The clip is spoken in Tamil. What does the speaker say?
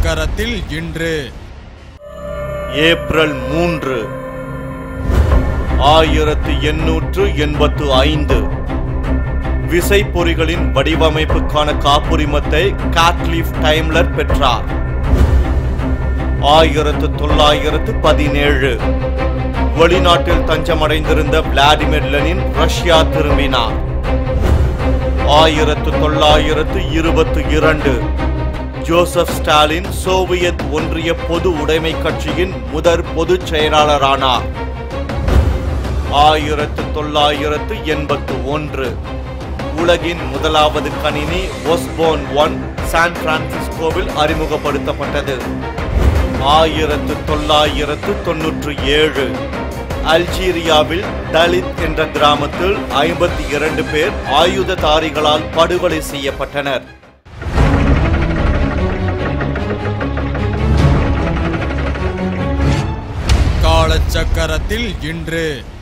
காலச்சக்கரத்தில் இன்று ஏப்ரல் 3 1885 விசைப்பொறிகளின் வடிவமைப்புக்கான காப்புரிமத்தை காட்லீஃப் டைம்லர் பெற்றார். 1917 வெளிநாட்டில் தஞ்சமடைந்திருந்த விளாடிமிர் லெனின் ரஷ்யா திரும்பினார். 1922 ஜோசப் ஸ்டாலின் சோவியத் ஒன்றிய பொது உடைமை கட்சியின் முதற் பொதுச் செயலாளரானார். 1981 உலகின் முதலாவது கணினி ஒஸ்போர்ன் 1 சான் பிரான்சிஸ்கோவில் அறிமுகப்படுத்தப்பட்டது. 1997 அல்ஜீரியாவில் தலித் என்ற கிராமத்தில் 52 பேர் ஆயுததாரிகளால் படுகொலை செய்யப்பட்டனர். காலச்சக்கரத்தில் இன்று